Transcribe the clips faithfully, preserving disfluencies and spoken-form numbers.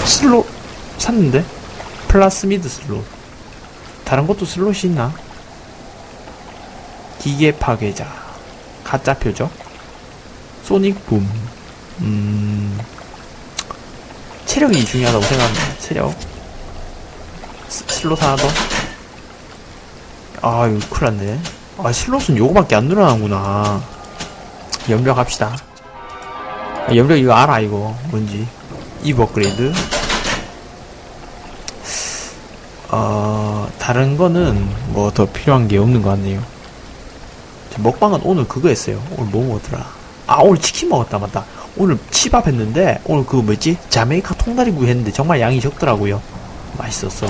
슬롯 샀는데? 플라스미드 슬롯. 다른 것도 슬롯이 있나? 기계 파괴자. 가짜 표적. 소닉 붐. 음. 체력이 중요하다고 생각합니다. 체력. 스, 슬롯 하나 더. 아, 이거 큰일 났네. 아, 슬롯은 요거밖에 안 늘어나는구나. 염력 합시다. 아, 염력 이거 알아, 이거. 뭔지. 이브 업그레이드. 어, 다른 거는 뭐 더 필요한 게 없는 것 같네요. 먹방은 오늘 그거 했어요. 오늘 뭐 먹었더라? 아, 오늘 치킨 먹었다, 맞다. 오늘 치밥 했는데, 오늘 그거 뭐였지? 자메이카 통다리구이 했는데 정말 양이 적더라고요. 맛있었어.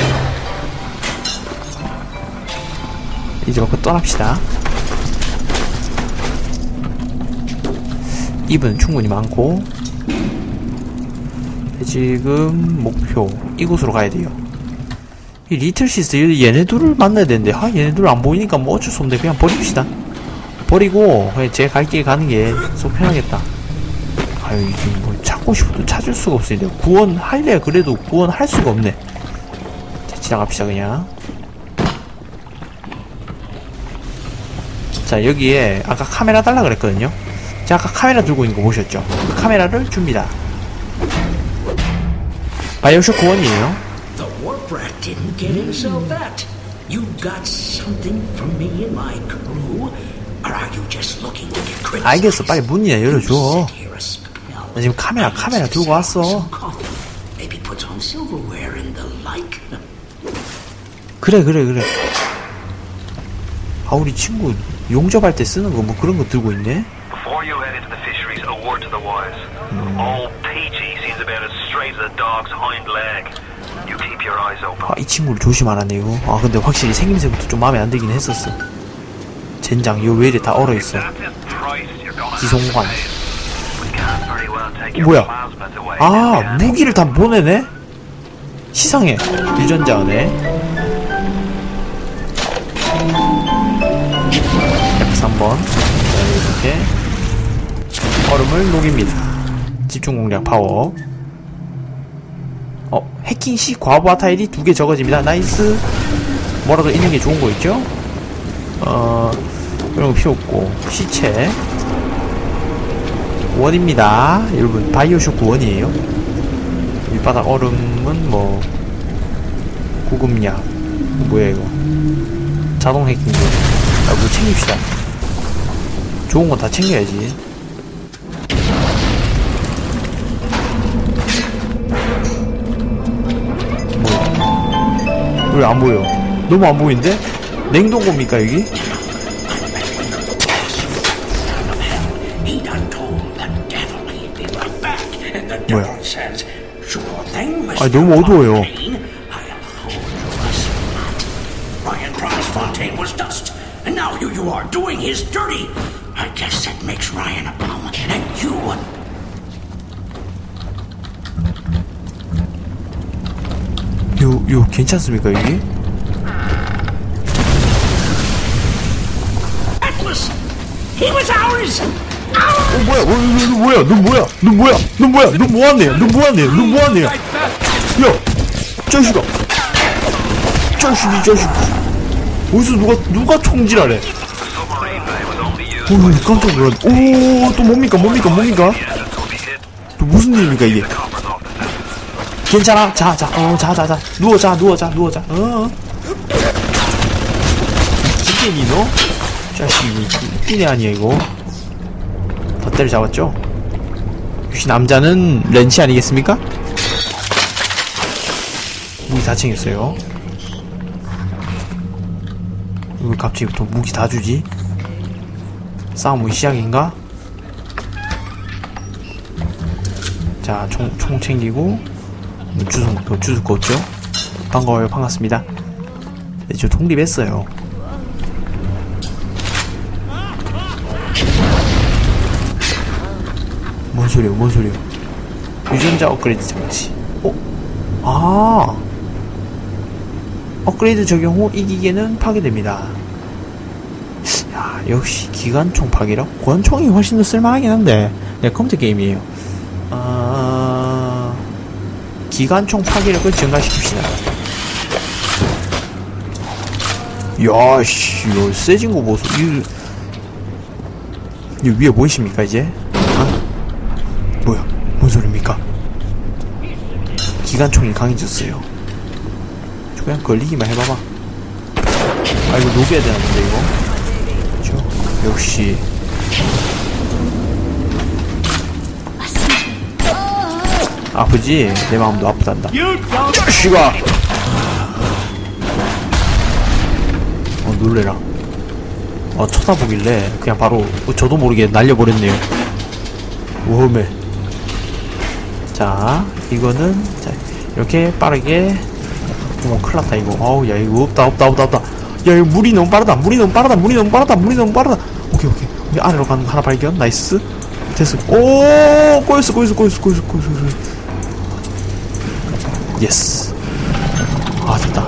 이제 먹고 떠납시다. 입은 충분히 많고, 지금 목표 이곳으로 가야 돼요. 이 리틀 시스 얘네들을 만나야 되는데, 아 얘네들 안 보이니까 뭐 어쩔 수 없는데 그냥 버립시다. 버리고 그냥 제 갈 길 가는 게 속 편하겠다. 아유, 이게 뭐 찾고 싶어도 찾을 수가 없어요. 구원할래 그래도 구원할 수가 없네. 자, 지나갑시다 그냥. 자, 여기에 아까 카메라 달라 그랬거든요. 제가 아까 카메라 들고 있는 거 보셨죠? 그 카메라를 줍니다. 바이오쇼크 원이에요. Didn't get himself that. You got something from me and my crew, or are you just looking to get criticized? 알겠어, 빨리 문이나 열어줘. 나 지금 카메라 카메라 들고 왔어. Maybe puts on silverware and the like. 그래 그래 그래. 아, 우리 친구 용접할 때 쓰는 거 뭐 그런 거 들고 있네. Before you head into the fisheries, a word to the wise. Old Peachy seems about as straight as a dog's hind leg. You keep your eyes open. 아, 이 친구를 조심하라네요. 아, 근데 확실히 생김새부터 좀 마음에 안 들긴 했었어. 젠장, 이거 왜 이래 다 얼어있어. 기송관. 어, 뭐야? 아, 무기를 다 보내네? 시상해. 유전자네. 에프 삼 번. 자, 이렇게 얼음을 녹입니다. 집중 공략 파워. 어, 해킹 시 과부하 타일이 두 개 적어집니다. 나이스. 뭐라도 있는 게 좋은 거 있죠? 어, 이런 거 필요 없고. 시체. 원입니다. 여러분, 바이오쇼크 원이에요. 밑바닥 얼음은 뭐, 구급약. 뭐야, 이거. 자동 해킹기. 아, 뭐 챙깁시다. 좋은 건 다 챙겨야지. 왜 안 보여? 너무 안 보이는데? 냉동고입니까, 여기? 뭐야? 아, 너무 어두워요. 요, 요, 괜찮습니까, 여기? 어, 뭐야, 어, 너, 너 뭐야, 너 뭐야, 너 뭐야, 너 뭐야, 너 뭐하네요, 너 뭐하네요, 너 뭐하네요. 야, 자식아. 자식이, 자식. 어디서 누가, 누가 총질하래? 오, 깜짝 놀랐네. 오, 또 뭡니까, 뭡니까, 뭡니까? 또 무슨 일입니까, 이게? 괜찮아? 자, 자, 어, 자, 자, 자. 누워, 자, 누워, 자, 누워, 자. 어. 기계니, 너? 자식이, 웃기네, 아니야, 이거. 덧대를 잡았죠? 역시 남자는 렌치 아니겠습니까? 무기 다 챙겼어요. 왜 갑자기 또 무기 다 주지? 싸움의 시작인가? 자, 총, 총 챙기고. 주소, 더 주소 거 없죠? 반가워요, 반갑습니다. 네, 저 독립했어요. 뭔 소리야, 뭔 소리야. 유전자 업그레이드 장치. 어? 아! 업그레이드 적용 후 이 기계는 파괴됩니다. 야, 역시 기관총 파괴력? 권총이 훨씬 더 쓸만하긴 한데. 네, 컴퓨터 게임이에요. 아... 기관총 파괴력을 증가시킵시다. 야씨, 이거 세진 거 보소. 이, 이 위에 보이십니까 이제? 아? 뭐야? 뭔 소리입니까? 기관총이 강해졌어요. 그냥 걸리기만 해봐봐. 아, 이거 녹여야 되는데 이거. 그렇죠? 역시. 아프지? 내 마음도 아프단다. 씨가. 어, 놀래라. 어, 쳐다보길래 그냥 바로 어, 저도 모르게 날려버렸네요. 워메. 자, 이거는 자 이렇게 빠르게. 어머, 큰일났다 이거. 아우, 야, 이거 없다 없다 없다 없다. 야, 이거 물이 너무 빠르다. 물이 너무 빠르다. 물이 너무 빠르다. 물이 너무 빠르다. 오케이 오케이. 오케이. 아래로 가는 거 하나 발견. 나이스. 됐어. 오, 꼬였어 꼬였어 꼬였어 꼬였어 꼬였어. 예스. 아, 됐다.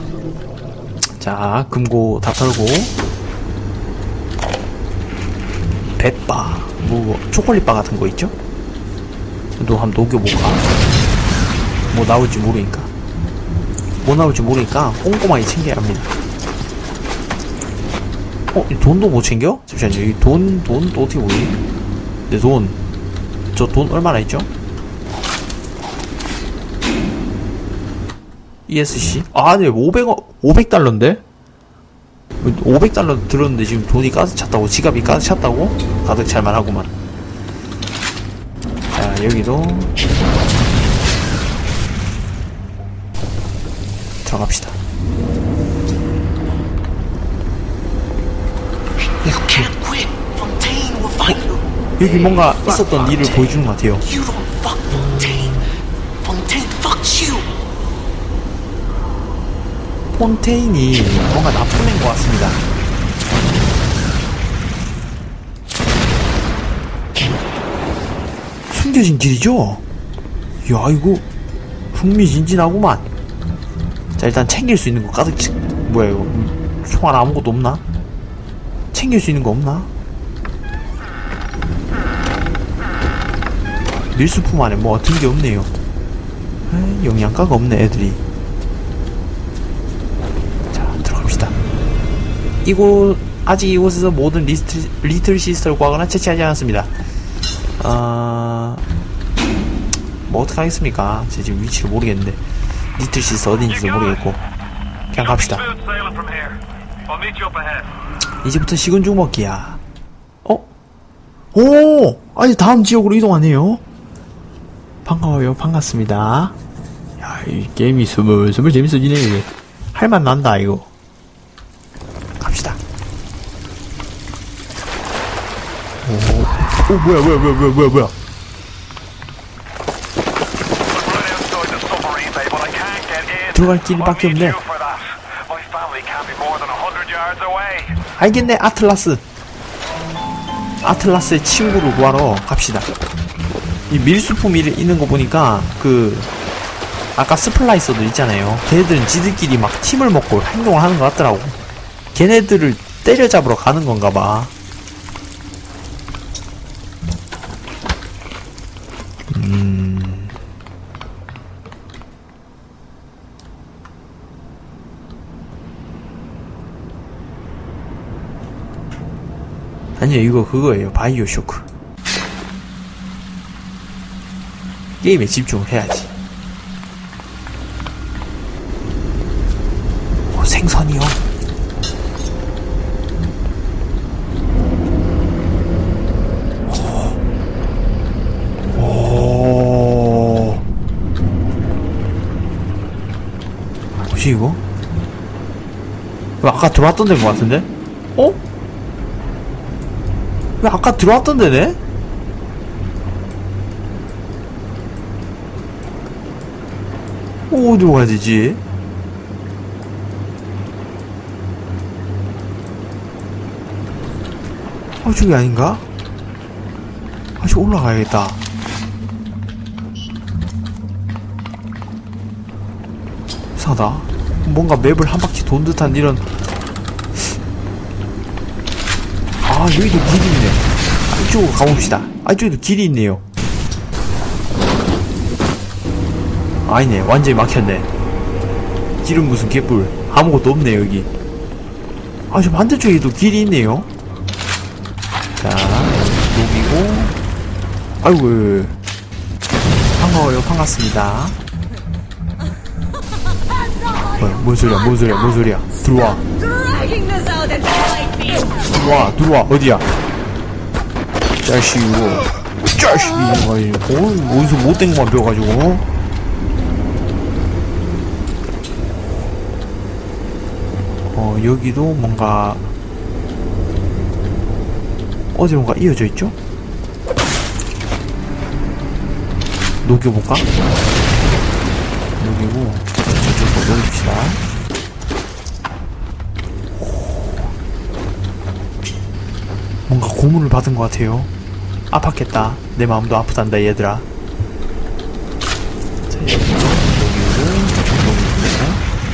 자, 금고 다 털고. 뱃바, 뭐 초콜릿바 같은 거 있죠? 너 한번 녹여볼까? 뭐 나올지 모르니까. 뭐 나올지 모르니까 꼼꼼하게 챙겨야 합니다. 어? 이 돈도 못 챙겨? 잠시만요. 이 돈, 돈 또 어떻게 보지? 내 돈. 저 돈 얼마나 있죠? 이에스씨? 아, 네, 오백원, 오백 달러인데? 오백 달러 들었는데 지금 돈이 가득 찼다고? 지갑이 가득 찼다고? 가득 찰만 하구만. 자, 여기도 들어갑시다. 여기 뭔가 있었던 일을 보여주는 것 같아요. 폰테인이 뭔가 나쁜 애인 것 같습니다. 숨겨진 길이죠? 야, 이거 흥미진진하구만. 자, 일단 챙길 수 있는 거 가득 치... 뭐야 이거, 총알 아무것도 없나? 챙길 수 있는 거 없나? 밀수품 안에 뭐 같은 게 없네요. 에이, 영양가가 없네 애들이. 이곳, 아직 이곳에서 모든 리스트, 리틀 시스터를 구하거나 채취하지 않았습니다. 어... 뭐 어떡하겠습니까? 제가 지금 위치를 모르겠는데. 리틀 시스터 어딘지도 모르겠고. 그냥 갑시다. 이제부터 식은 죽 먹기야. 어? 오! 아니, 다음 지역으로 이동하네요? 반가워요. 반갑습니다. 야, 이 게임이 스물스물 재밌어지네, 이게. 할만 난다, 이거. 갑시다. 오, 오, 뭐야, 뭐야, 뭐야, 뭐야, 뭐야, 뭐야. 들어갈 길밖에 없네. 알겠네, 아틀라스. 아틀라스의 친구를 구하러 갑시다. 이 밀수품 일 있는 거 보니까, 그, 아까 스플라이서들 있잖아요. 걔네들은 지들끼리 막 팀을 먹고 행동을 하는 것 같더라고. 걔네들을 때려잡으러 가는 건가 봐. 음. 아니요, 이거 그거예요. 바이오 쇼크. 게임에 집중을 해야지. 오, 생선이요. 뭐지 이거? 왜 아까 들어왔던 데인 것 같은데? 어? 왜 아까 들어왔던 데네? 어, 어디로 가야 되지? 아, 저기 아닌가? 아, 저 올라가야겠다. 이상하다. 뭔가 맵을 한 바퀴 돈 듯한 이런. 아, 여기도 길이 있네. 아, 이쪽으로 가봅시다. 아, 이쪽에도 길이 있네요. 아니네, 완전히 막혔네. 길은 무슨 개뿔. 아무것도 없네 여기. 아, 저 반대쪽에도 길이 있네요. 자, 녹이고. 아이고, 반가워요. 반갑습니다. 뭐야, 뭔 소리야, 뭔 소리야, 뭔 소리야. 들어와. 들어와, 들어와. 어디야? 짜식이고. 짜식이. 어, 어디서 못된 것만 배워가지고. 어, 여기도 뭔가 어디론가 이어져 있죠? 녹여볼까? 녹이고 저쪽으로 녹입시다. 뭔가 고문을 받은 것 같아요. 아팠겠다. 내 마음도 아프단다 얘들아. 자, 여기 녹이고 녹이고.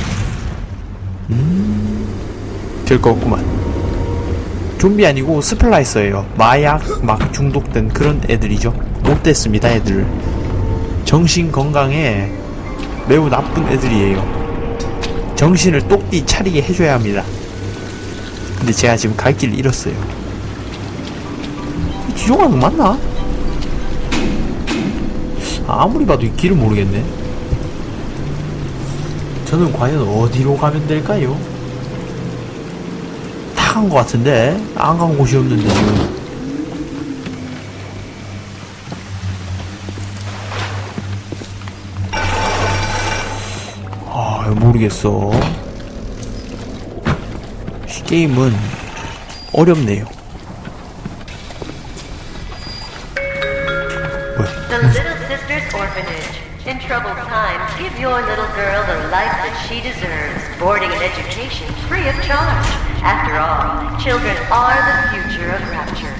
음, 될 거 없구만. 좀비 아니고 스플라이서예요. 마약 막 중독된 그런 애들이죠. 못됐습니다 애들. 정신 건강에 매우 나쁜 애들이에요. 정신을 똑띠 차리게 해줘야 합니다. 근데 제가 지금 갈 길을 잃었어요. 뒤로 가는 거 맞나? 아무리 봐도 이 길을 모르겠네. 저는 과연 어디로 가면 될까요? 다 간 것 같은데 안 간 곳이 없는데 지금. 아, 모르겠어. 이 게임은 어렵네요. The Little Sisters Orphanage. In troubled times, give your little girl the life that she deserves. Boarding and education free of charge. After all, children are the future of Rapture.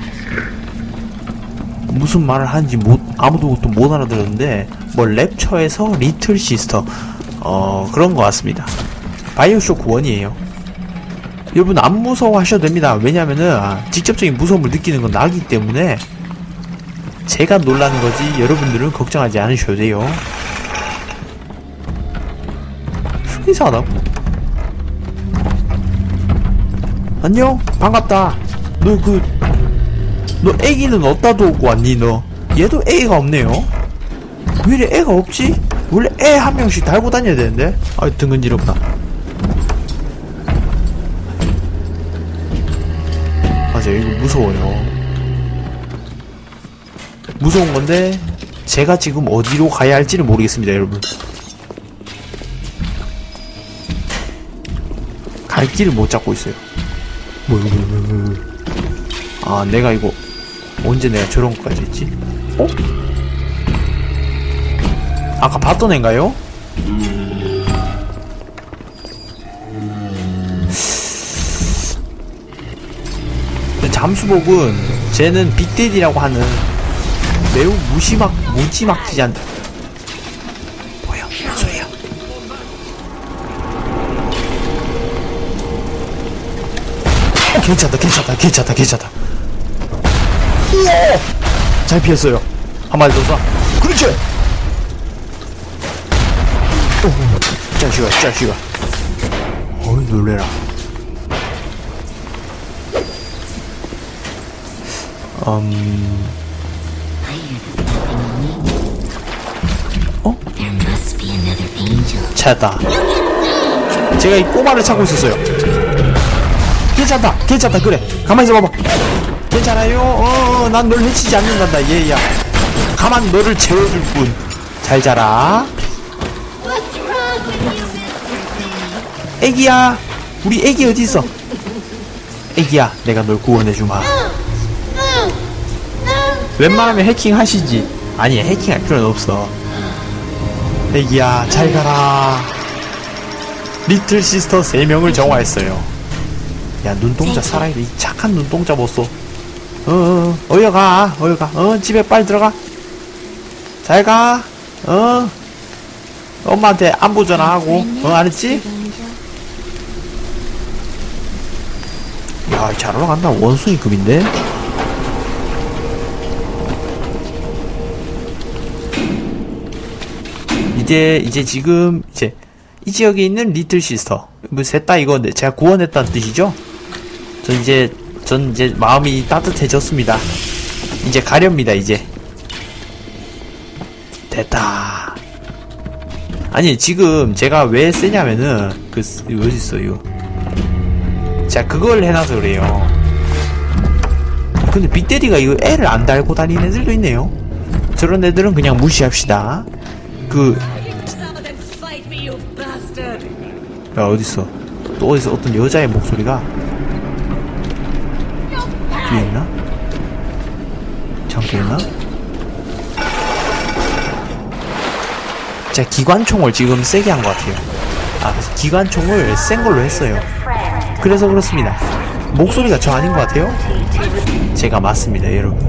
무슨 말을 하는지 못, 아무도 또 못 알아들었는데 뭐 랩처에서 리틀 시스터 어 그런 것 같습니다. 바이오쇼크 원이에요. 여러분 안 무서워하셔도 됩니다. 왜냐면은 아, 직접적인 무서움을 느끼는 건 나기 때문에 제가 놀라는 거지 여러분들은 걱정하지 않으셔도 돼요. 이상하다. 안녕? 반갑다. 너 그, 너 애기는 어디다 두고 왔니 너? 얘도 애가 없네요. 왜 이래 애가 없지? 원래 애 한 명씩 달고 다녀야 되는데? 아, 등근지럽다. 맞아, 이거 무서워요. 무서운 건데 제가 지금 어디로 가야 할지는 모르겠습니다, 여러분. 갈 길을 못 잡고 있어요. 뭐, 뭐, 뭐, 뭐, 뭐. 아, 내가 이거 언제 내가 저런 것까지 했지? 어? 아까 봤던 애인가요? 잠수복은 쟤는 빅데디라고 하는 매우 무시막 무지막지한 뭐야? 무슨 소리야? 어, 괜찮다, 괜찮다, 괜찮다, 괜찮다. 우와! 잘 피했어요. 한 마리 더 쏴. 그렇지. 오, 짜식아, 짜식아. 어이, 놀래라. 음. 어? 찾았다. 제가 이 꼬마를 찾고 있었어요. 괜찮다, 괜찮다, 그래. 가만히 있어봐봐. 괜찮아요. 어, 난 널 해치지 않는단다. 얘야. 가만 너를 재워줄 뿐. 잘 자라. 애기야. 우리 애기 어디 있어? 애기야, 내가 널 구원해주마. 웬만하면 해킹 하시지. 아니, 해킹할 필요는 없어. 애기야, 잘 가라. 리틀 시스터 세 명을 정화했어요. 야, 눈동자 살아야 돼. 이 착한 눈동자 보소. 어, 어, 어여 가, 어여 가. 어, 집에 빨리 들어가. 잘 가. 어, 엄마한테 안부 전화하고. 어, 알았지? 야, 잘 올라간다. 원숭이급인데? 이제 이제 지금 이제 이 지역에 있는 리틀 시스터 뭐 셋 다 이거 제가 구원했다는 뜻이죠? 전 이제 전 이제 마음이 따뜻해졌습니다. 이제 가렵니다. 이제 됐다. 아니 지금 제가 왜 세냐면은 그 어딨어요? 자 그걸 해놔서 그래요. 근데 빅데디가 이거 애를 안 달고 다니는 애들도 있네요. 저런 애들은 그냥 무시합시다. 그 야 어딨어? 또 어디서 어떤 여자의 목소리가 뒤에 있나? 잠깐만. 제가 기관총을 지금 세게 한 것 같아요. 아 기관총을 센 걸로 했어요. 그래서 그렇습니다. 목소리가 저 아닌 것 같아요? 제가 맞습니다 여러분.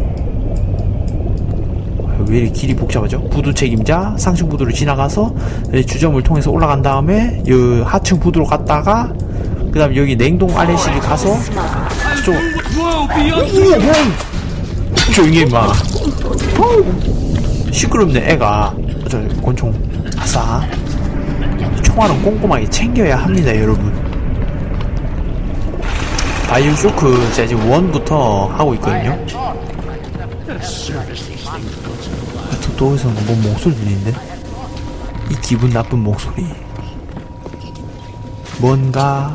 왜 이렇게 길이 복잡하죠? 부두 책임자 상층 부두를 지나가서 주점을 통해서 올라간 다음에 이 하층 부두로 갔다가 그 다음 여기 냉동 알레시를 가서 저 조용히 임마. 시끄럽네 애가. 저 권총 아싸. 총알은 꼼꼼하게 챙겨야 합니다 여러분. 바이오쇼크 제가 지금 원부터 하고 있거든요. 또, 또 어디서 뭐 목소리 들리는데? 이 기분 나쁜 목소리. 뭔가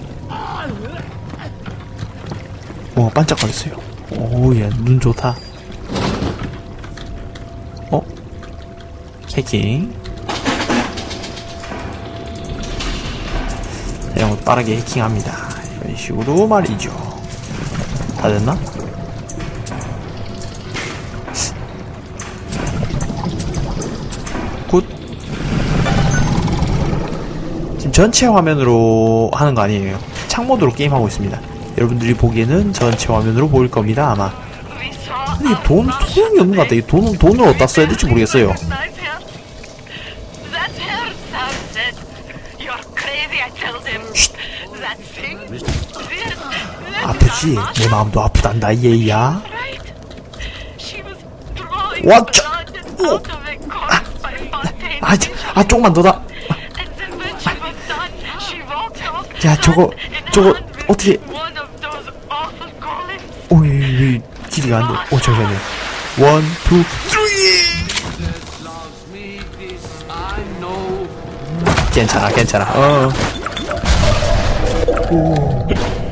어 반짝거렸어요. 오야 눈 좋다. 어? 해킹. 이런 거 빠르게 해킹합니다. 이런 식으로 말이죠. 다 됐나? 굿. 지금 전체 화면으로 하는 거 아니에요. 창모드로 게임하고 있습니다. 여러분들이 보기에는 전체 화면으로 보일 겁니다 아마. 근데 이 돈, 돈이 없는 것 같아. 이 돈, 돈을 어디다 써야 될지 모르겠어요. 쉿. 아프지? 내 마음도 아프단다 얘야. 와, 저, 오. 아, 아, 아, 조금만 더다. 야, 저거, 저거, 어떻게. 오, 이, 이, 길이가 안 돼. 오, 잠시만요. 원, 투, 쓰리! 괜찮아, 괜찮아. 어. 오.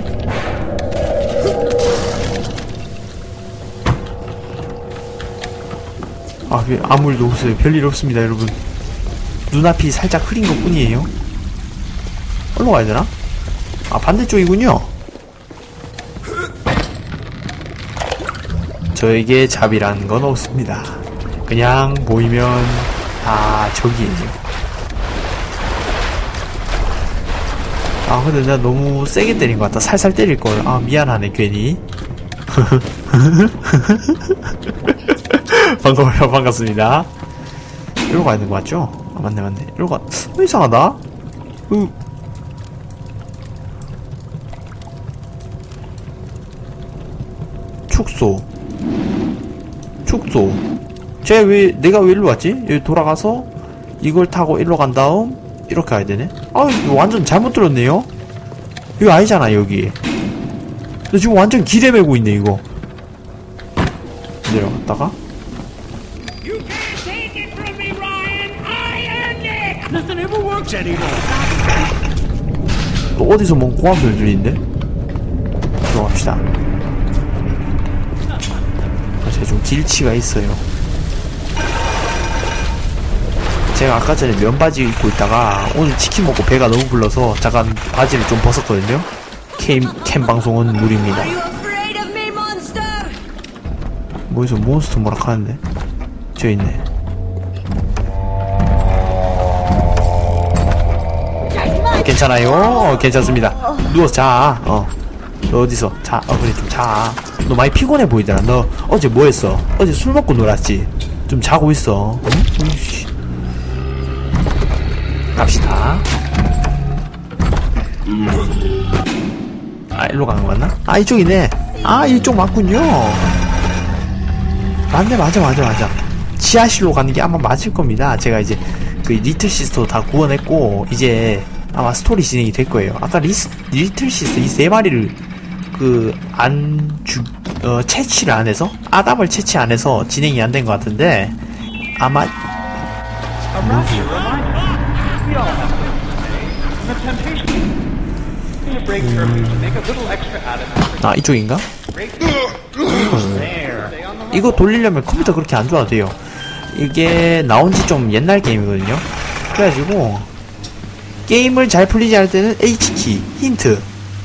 아, 아무 일도 없어요. 별일 없습니다, 여러분. 눈앞이 살짝 흐린 것 뿐이에요. 어디로 가야 되나? 아, 반대쪽이군요. 저에게 잡이라는 건 없습니다. 그냥 보이면 다 저기에요. 아, 근데 내가 너무 세게 때린 것 같다. 살살 때릴걸. 아, 미안하네, 괜히. 반가워요, 반갑습니다. 이리로 가야 되는 거 맞죠? 아, 맞네, 맞네. 이리로 가. 어, 이상하다? 으. 축소. 축소. 쟤 왜, 내가 왜 일로 왔지? 여기 돌아가서 이걸 타고 일로 간 다음 이렇게 가야 되네? 아, 이거 완전 잘못 들었네요? 이거 아니잖아, 여기. 나 지금 완전 길에 매고 있네, 이거. 내려갔다가. 또 어디서 뭔 고함 소리 들리는데? 들어갑시다. 제가 좀 길치가 있어요. 제가 아까 전에 면바지 입고 있다가 오늘 치킨 먹고 배가 너무 불러서 잠깐 바지를 좀 벗었거든요. 캠, 캠 방송은 무리입니다. 뭐에서 몬스터 뭐라 하는데? 저 있네. 괜찮아요. 괜찮습니다. 누워서 자. 어. 너 어디서? 자. 어, 그래, 좀 자. 너 많이 피곤해 보이더라. 너 어제 뭐 했어? 어제 술 먹고 놀았지? 좀 자고 있어. 응? 으이씨. 갑시다. 아, 일로 가는 거 맞나? 아, 이쪽이네. 아, 이쪽 맞군요. 맞네, 맞아, 맞아, 맞아. 지하실로 가는 게 아마 맞을 겁니다. 제가 이제 그 리틀 시스터 다 구원했고 이제 아마 스토리 진행이 될 거예요. 아까 리스, 리틀 시스터 이 세 마리를 그 안 주, 어, 채취를 안 해서 아담을 채취 안 해서 진행이 안 된 것 같은데 아마 아 이쪽인가? 음. 이거 돌리려면 컴퓨터 그렇게 안 좋아도 돼요. 이게 나온지 좀 옛날 게임이거든요. 그래가지고 게임을 잘 풀리지 않을 때는 H키 힌트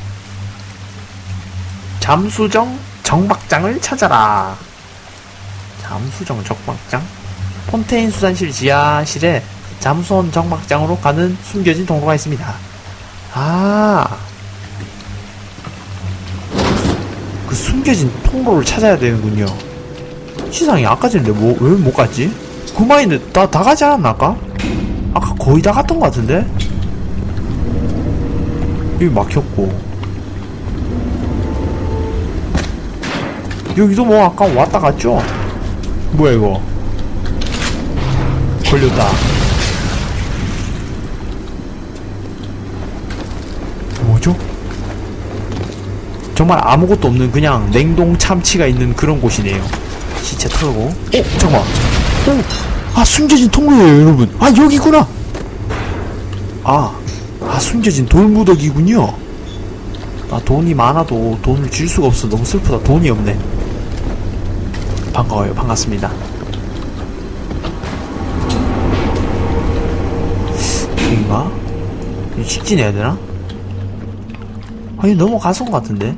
잠수정 정박장을 찾아라. 잠수정 정박장? 폰테인 수산실 지하실에 잠수원 정박장으로 가는 숨겨진 통로가 있습니다. 아, 그 숨겨진 통로를 찾아야 되는군요. 시상이 아까 전에 뭐, 왜 못 갔지? 그 마인드 다, 다 가지 않았나, 아까? 아까 거의 다 갔던 것 같은데? 여기 막혔고. 여기도 뭐 아까 왔다 갔죠? 뭐야, 이거? 걸렸다. 뭐죠? 정말 아무것도 없는 그냥 냉동 참치가 있는 그런 곳이네요. 시체 털고. 어? 잠깐만. 어? 아, 숨겨진 통로예요, 여러분. 아, 여기구나. 아, 아, 숨겨진 돌무더기군요. 아, 돈이 많아도 돈을 줄 수가 없어. 너무 슬프다. 돈이 없네. 반가워요. 반갑습니다. 여긴가? 이거 직진해야 되나? 아니, 넘어가서 온 것 같은데?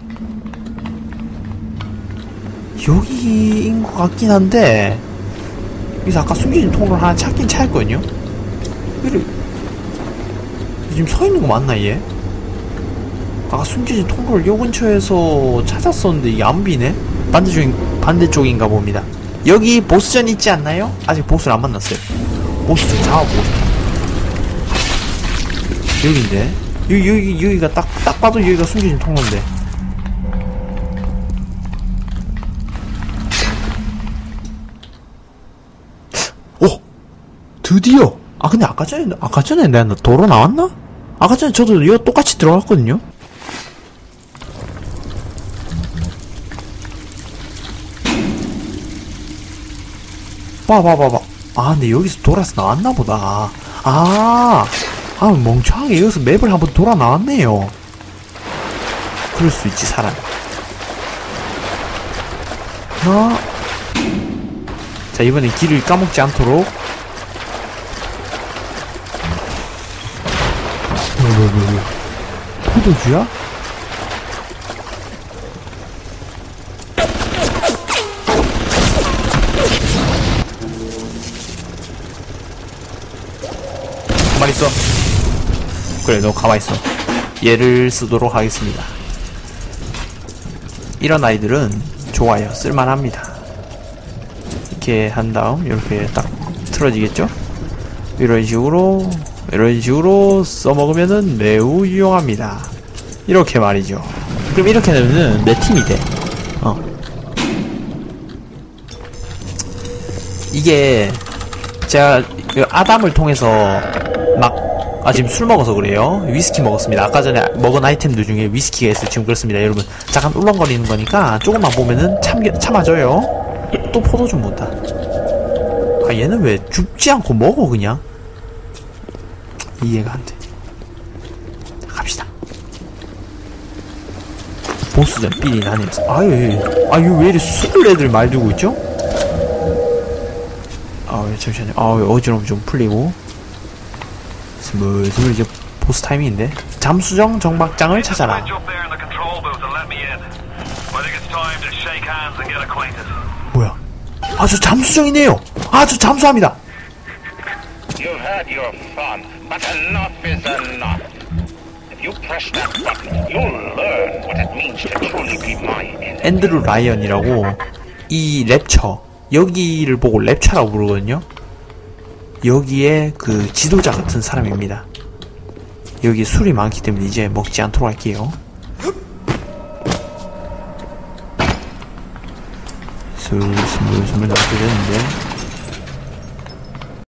여기인 것 같긴 한데, 여기서 아까 숨겨진 통로를 하나 찾긴 찾았거든요? 여기, 지금 서 있는 거 맞나, 얘? 아까 숨겨진 통로를 요 근처에서 찾았었는데, 이게 안 비네? 반대쪽인, 반대쪽인가 봅니다. 여기 보스전 있지 않나요? 아직 보스를 안 만났어요. 보스 좀 잡아보고 싶다. 여기인데? 여기, 여기, 여기가 딱, 딱 봐도 여기가 숨겨진 통로인데. 오! 드디어! 아, 근데 아까 전에, 아까 전에 내가 도로 나왔나? 아까 전에 저도 이거 똑같이 들어갔거든요? 봐봐봐봐. 아, 근데 여기서 돌아서 나왔나 보다. 아, 아, 멍청하게 여기서 맵을 한번 돌아 나왔네요. 그럴 수 있지, 사람. 하나. 자, 이번엔 길을 까먹지 않도록. 뭐, 뭐, 뭐, 뭐. 포도주야? 가만히 있어. 그래, 너 가만히 있어. 얘를 쓰도록 하겠습니다. 이런 아이들은 좋아요. 쓸만합니다. 이렇게 한 다음 이렇게 딱 틀어지겠죠? 이런 식으로 이런 식으로 써먹으면은 매우 유용합니다. 이렇게 말이죠. 그럼 이렇게 되면은 내 팀이 돼. 어. 이게 제가 아담을 통해서 막, 아, 지금 술 먹어서 그래요. 위스키 먹었습니다. 아까 전에 먹은 아이템들 중에 위스키가 있어요. 지금 그렇습니다. 여러분. 잠깐 울렁거리는 거니까 조금만 보면은 참, 참아줘요. 또 포도 좀 본다. 아, 얘는 왜 죽지 않고 먹어, 그냥? 이해가 안 돼. 갑시다. 보스전 삘이 나네요. 아유, 아유, 왜 이리 술을 애들 말 두고 있죠? 아유, 잠시만요. 아유, 어지러움 좀 풀리고. 스물스물 이제 보스 타이밍인데. 잠수정 정박장을 찾아라. 뭐야? 아, 저 잠수정이네요. 아, 저 잠수합니다. You've had your fun, but enough is enough. If you press that button, you'll learn what it means to truly be mine. 앤드루 라이언이라고 이 랩처, 여기를 보고 랩처라고 부르거든요. 여기에 그 지도자 같은 사람입니다. 여기 술이 많기 때문에 이제 먹지 않도록 할게요. 슬슬슬슬 나오게 되는데